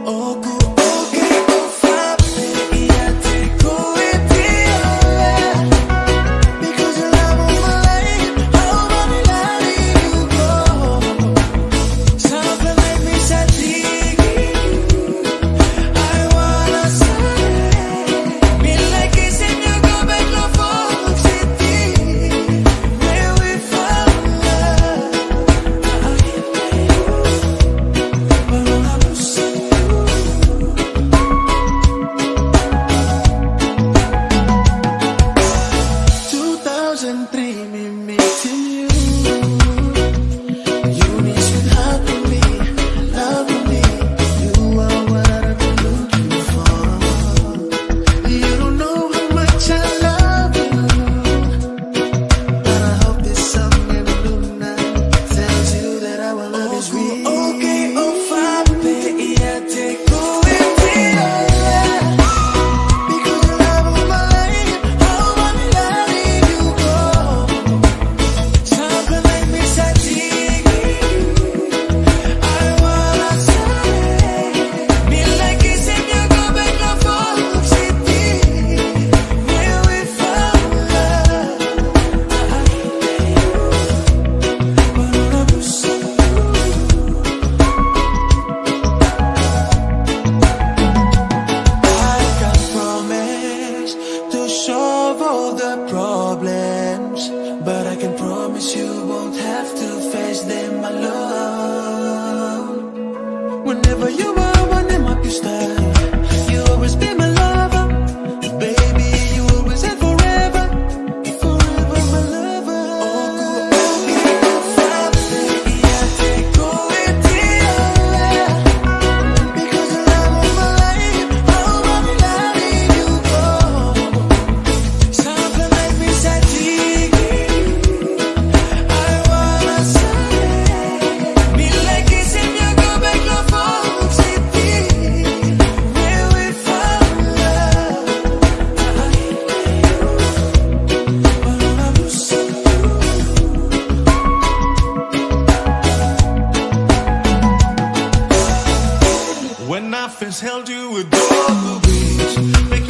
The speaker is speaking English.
But I can promise you won't have to face them alone. Whenever you are running up your style, you always be my lover. Baby, you always and forever, forever my lover. Because you love of my life, how I'm letting you go. Something like me said to you, I wanna say, me like it's in your go back to Folk City, where we found love. But I'm so when I first held you, a door will reach.